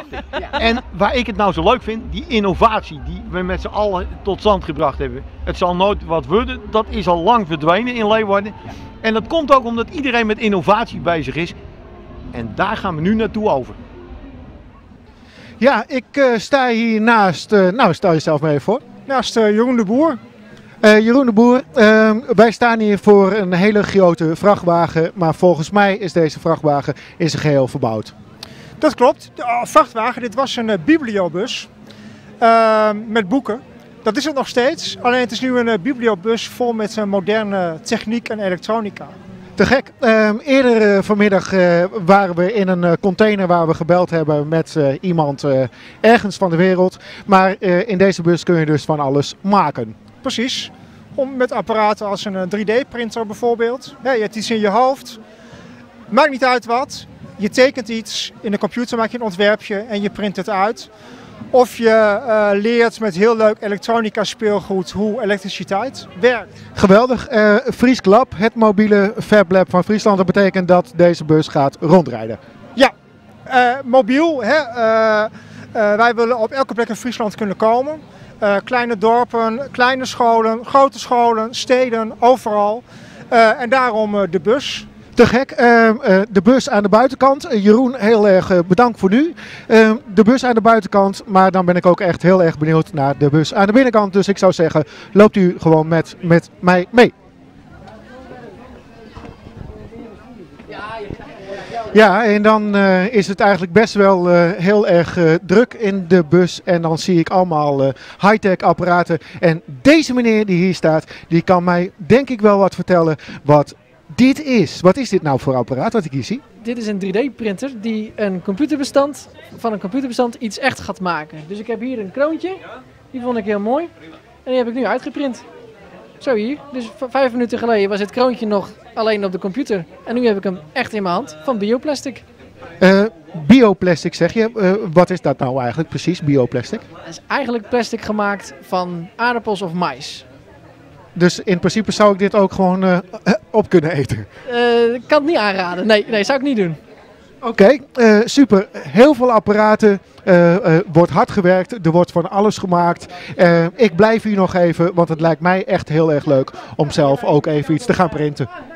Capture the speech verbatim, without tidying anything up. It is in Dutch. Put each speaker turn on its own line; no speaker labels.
En waar ik het nou zo leuk vind, die innovatie die we met z'n allen tot stand gebracht hebben. Het zal nooit wat worden, dat is al lang verdwenen in Leeuwarden. En dat komt ook omdat iedereen met innovatie bezig is. En daar gaan we nu naartoe over.
Ja, ik uh, sta hier naast, uh, nou stel jezelf maar even voor.
Naast uh, Jeroen de Boer.
Uh, Jeroen de Boer, uh, wij staan hier voor een hele grote vrachtwagen, maar volgens mij is deze vrachtwagen in zijn geheel verbouwd.
Dat klopt, de uh, vrachtwagen, dit was een uh, bibliobus uh, met boeken. Dat is het nog steeds, alleen het is nu een uh, bibliobus vol met uh, moderne techniek en elektronica.
Te gek. Uh, eerder uh, vanmiddag uh, waren we in een uh, container waar we gebeld hebben met uh, iemand uh, ergens van de wereld. Maar uh, in deze bus kun je dus van alles maken.
Precies. Om, met apparaten als een uh, drie D printer bijvoorbeeld. Ja, je hebt iets in je hoofd. Maakt niet uit wat. Je tekent iets. In de computer maak je een ontwerpje en je print het uit. Of je uh, leert met heel leuk elektronica speelgoed hoe elektriciteit werkt.
Geweldig. Uh, Friesk Lab, het mobiele FabLab van Friesland. Dat betekent dat deze bus gaat rondrijden.
Ja, uh, mobiel. Hè? Uh, uh, wij willen op elke plek in Friesland kunnen komen. Uh, kleine dorpen, kleine scholen, grote scholen, steden, overal. Uh, en daarom uh, de bus.
Te gek. Uh, uh, de bus aan de buitenkant. Uh, Jeroen, heel erg uh, bedankt voor nu. Uh, de bus aan de buitenkant, maar dan ben ik ook echt heel erg benieuwd naar de bus aan de binnenkant. Dus ik zou zeggen, loopt u gewoon met, met mij mee. Ja, en dan uh, is het eigenlijk best wel uh, heel erg uh, druk in de bus. En dan zie ik allemaal uh, high-tech apparaten. En deze meneer die hier staat, die kan mij denk ik wel wat vertellen wat dit is. Wat is dit nou voor apparaat wat ik hier zie?
Dit is een drie D printer die een computerbestand van een computerbestand iets echt gaat maken. Dus ik heb hier een kroontje, die vond ik heel mooi. En die heb ik nu uitgeprint. Zo hier. Dus vijf minuten geleden was het kroontje nog alleen op de computer. En nu heb ik hem echt in mijn hand van bioplastic.
Uh, bioplastic zeg je. Uh, wat is dat nou eigenlijk precies, bioplastic?
Het is eigenlijk plastic gemaakt van aardappels of mais.
Dus in principe zou ik dit ook gewoon uh, op kunnen eten?
Uh, ik kan het niet aanraden. Nee, nee, zou ik niet doen.
Oké, okay, uh, super. Heel veel apparaten. Uh, uh, wordt hard gewerkt. Er wordt van alles gemaakt. Uh, ik blijf hier nog even, want het lijkt mij echt heel erg leuk om zelf ook even iets te gaan printen.